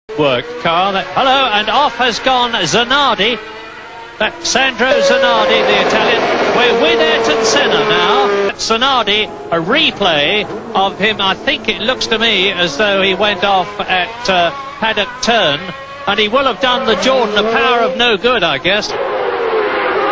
Work, Carl. Hello, and off has gone Zanardi. That's Sandro Zanardi, the Italian. We're with Ayrton Senna now. Zanardi, a replay of him. I think it looks to me as though he went off at paddock turn, and he will have done the Jordan a power of no good, I guess.